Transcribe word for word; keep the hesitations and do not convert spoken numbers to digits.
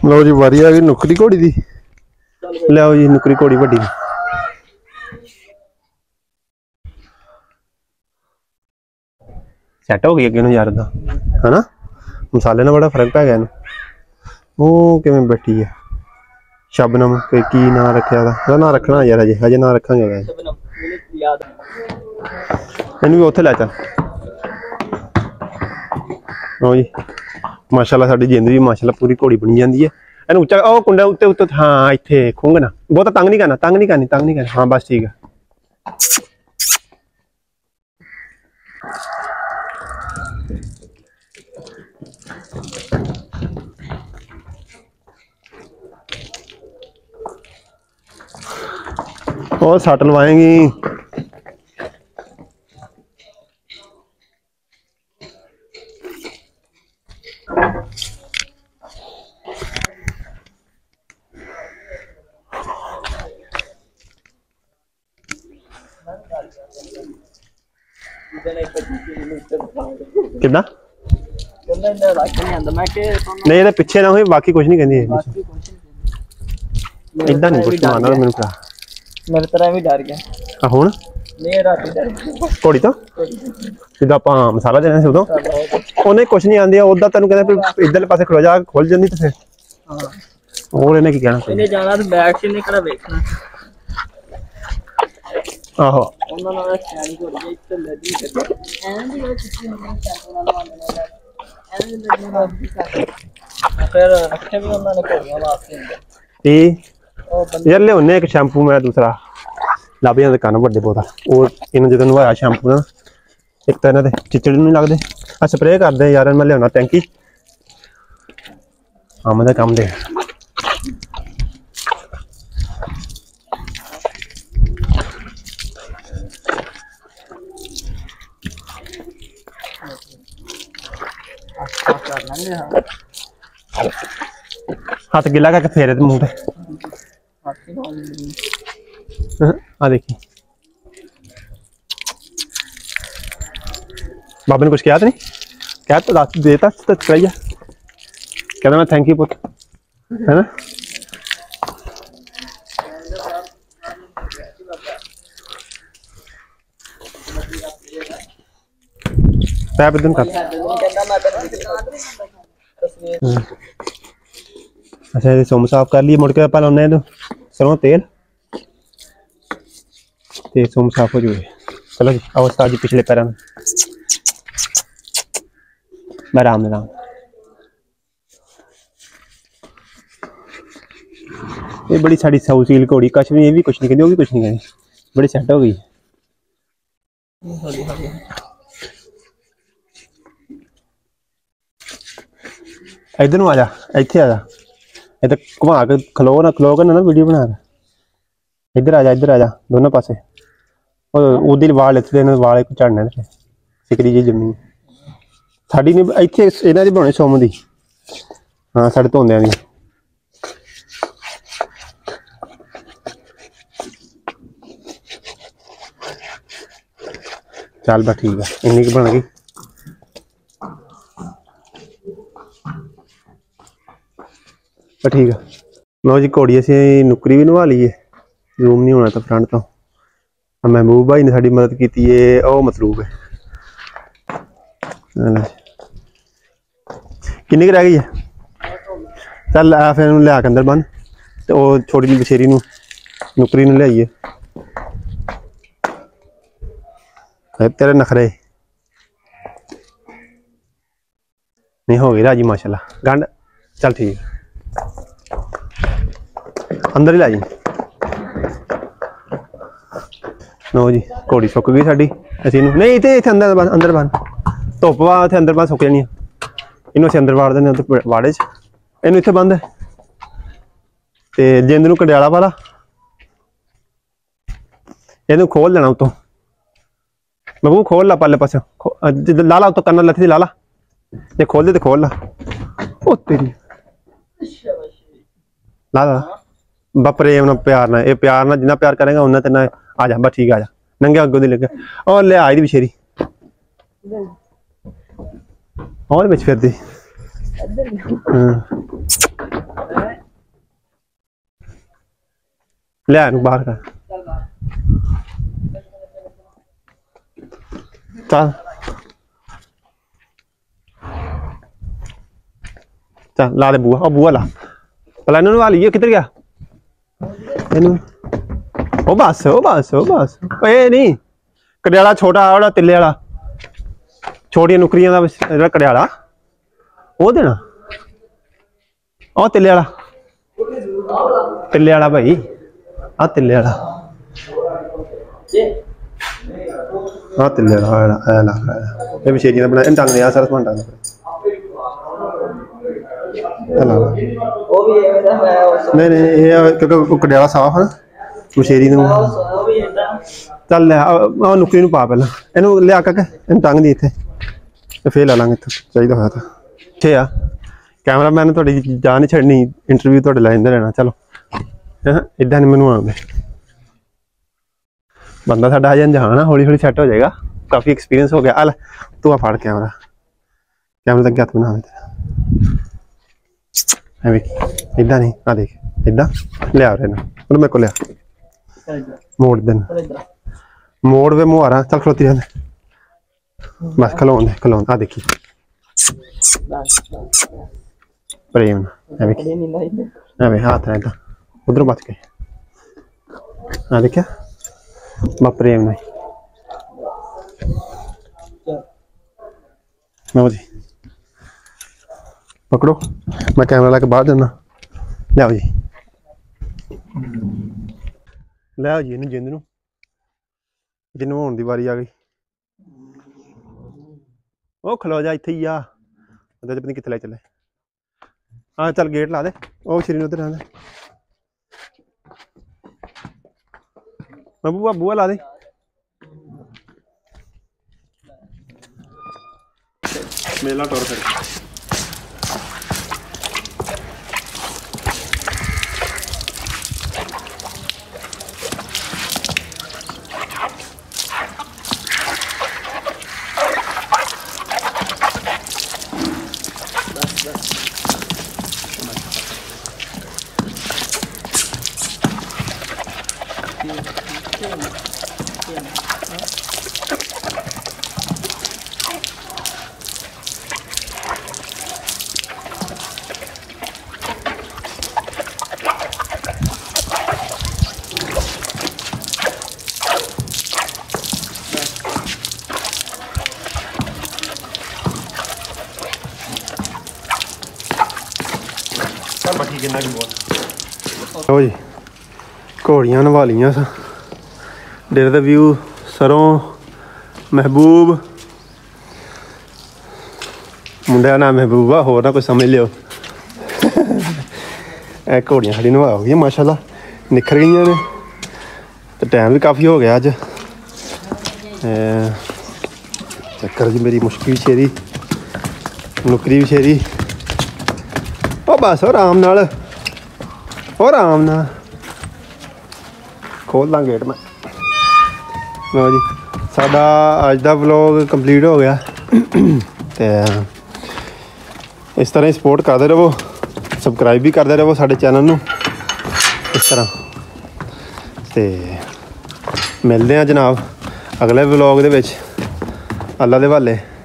लो जी वारी आ गई नुकरी घोड़ी दी। लियाओ जी नुकरी घोड़ी वड्डी सैट हो गई अगे यार दा है ना मसाले ना बड़ा फर्क पै गया वो किवें बैठी है शबनम की ना रखा दा ना रखना यार अजे अजे ना रखा इन भी उत्थे लै चल लो जी माशाल्लाह साडी जिंद भी माशाल्लाह पूरी घोड़ी बनी जाती है इन उच्चा ओ कुंडा उत्ते उत्ते हाँ इत्थे खुंगना बहुत तंग नहीं करना तंग नहीं करनी तंग नहीं करनी हाँ बस ठीक है और सट लवाएंगी कितना नहीं ये पिछे ना हुई बाकी कुछ नहीं कहती इदा नहीं कुछ मारना मैंने भरा मेरे तरह भी डर गया हुण नहीं रात डर घोड़ी तो जिदा आप मसाला देना सी उदों उन्हें कुछ नहीं आंदी उदा तेन कहते इधरले पासे खड़ो जा खुल जाती तो फिर और इन्हें की कहना इन्हें जाना तो बैक से निकला देखना आहो ਉਹਨਾਂ ਨਾਲ ਸਟੈਂਡ ਹੋ ਗਿਆ ਇੱਥੇ ਲੱਗੀ ਕਰ ਐਂ ਦੀ ਗੱਲ ਕਿੱਥੇ ਨਹੀਂ ਚੱਲ ਉਹਨਾਂ ਨਾਲ ਆਉਂਦੇ ਨੇ ਐਂ ਦੀ ਲੱਗੀ ਬਾਕੀ ਕਰ ਫਿਰ ਰੱਖੇ ਵੀ ਉਹਨਾਂ ਨੇ ਘੋੜੀਆਂ ਵਾਸਤੇ ਇਹ यार लिया एक शैंपू मैं दूसरा लाभ जाते कान बड़े बहुत और इन जो नवाया शैंपू ना एक तो इन्होंने चिचड़ नहीं लगते आ स्प्रे करते यार मैं लिया टैंकी आम का काम दे हाथ गिला करके फेरे मुंह पे हाँ देखिए बाबा ने कुछ किया तो नहीं क्या तो रात देता तो कराइए कहना मैं थैंक यू पुत है ना पैप दिन कर अच्छा ये सोम साफ कर लिए मुड़ के पहले उन्हें तो सरों तेल ते सोम साफ हो जाए चलो जी अवस्था जी पिछले पैर में आराम आराम ये बड़ी साड़ी सौ सील घोड़ी कछ भी ये भी कुछ नहीं कहती वो भी कुछ नहीं कहती बड़ी सेट हो गई इधर आ जा इत्थे आ जा इधर घुमा के खलो ना खलो कर ना वीडियो बना रहा इधर आ जा इधर आ जा दोनों पासे उधर वाल इतने वाल झड़ने सिकरी जी जमी साड़ी ने इतने इन्हों की बनानी सोम की हाँ साढ़े धोंदियां दी चल बस ठीक है इन्नी की बन गई ठीक है लो जी घोड़ी असी नुकरी भी नवा ली है जूम नहीं होना तो फ्रंट तो महबूब भाई ने साड़ी मदद की है वह मतलूब है किन्नी रह गई है चल आ फिर लिया के अंदर बन तो छोटी जी बछेरी नुकरी लियाइए तेरे नखरे नहीं हो गई राजी माशाल्लाह गंढ चल ठीक है अंदर ही ला जी लो जी घोड़ी सुक गई साड़ी असी नहीं तो इतने अंदर बन अंदर बन धुप वा इतने अंदर बन सुक जानी इनू अं अंदर वाड़ देने उधर वाड़े च इनू इतने बंद तो जिंद नू कंडियाला वाला इनू खोल देना उतों महबूब खोल ला पाले पास ला ला उतो कन्ना लत्थी ला ला जे खोल दे तो खोल ला ओ तेरी ला ला बा प्रेम ना प्यार ना ये प्यार ना जिन्ना प्यार करेगा उन्ना तेना आ जा बस ठीक आ जा नंगे अगों दी लगे और ले आई दी बछेरी और बिच फिरदी हां लिया इनू बाहर कर चल चल ला दे बुआ, बुआ ला भला इन्होंने ला लीए। किधर गया इनू? ओ बस ओ बस ओ बस ए नहीं कड़ियाला छोटा वाला तिल्ले वाला छोटिया नुकरियां दा जेहड़ा कड़ियाला ओ देना ओ तिल्ले वाला तिल्ले वाला भाई आ तिल्ले वाला आ तिल्ले वाला ए ला ए विशेषी ने बनाया टंग दिया सारा समान टंग नहीं नहीं ये क्योंकि कड़ियाला साफ है ना मशेरी चल लिया नुकरी पा पहला इनू लिया के इन टंग दी इतने फिर ला लांगे चाहिए होया तो अच्छे आ कैमरा मैन थोड़ी जान नहीं छड़नी इंटरव्यू थोड़े लैंदे रहना चलो इदा नहीं मैनू आते बंदा साडा अजे अनजान हौली हौली सैट हो जाएगा काफ़ी एक्सपीरियंस हो गया अल तू आ फड़ कैमरा कैमरे तक हथ बना इदा नहीं आ देख इदा लिया रहे ना मेरे को लिया मोड़ देना मोड़ वे मुहारा चल खलोती रहने बस खलोन दे खलोन आ देखी प्रेम हाथ रहता उधर बच गए आ देखा मैं प्रेम नहीं जी पकड़ो मैं कैमरा ला के बाहर जाना लियाओ जी लियाओ जी इन्हू जिंद नू जिन्नू होने की बारी आ गई ओ खलो जा इत्थे ही आ पता नहीं कित्थे ले चले हाँ चल गेट ला दे ओ श्री उधर रहने बुआ बुआ ला दे मेला टोर कर लो जी घोड़ियां नवा लियां सा डेरे दा व्यू सरों महबूब मुंडे का नाम महबूब आ होर ना कोई समझ लियो ए घोड़ियां साड़ी नवा हो गई माशाल्लाह निखर गई ने तो टाइम भी काफ़ी हो गया अज चक्कर जी मेरी मुश्किल भी शेरी नुकरी भी शेरी ओ बस हो आराम नाल हो आराम नाल खोल दा गेट मैं लो जी साडा अज दा व्लॉग कंप्लीट हो गया तो इस तरह सपोर्ट करते रहो सबसक्राइब भी करते रहो साडे चैनल नू इस तरह तो मिलते हैं जनाब अगले व्लॉग दे विच अल्लाह दे हवाले।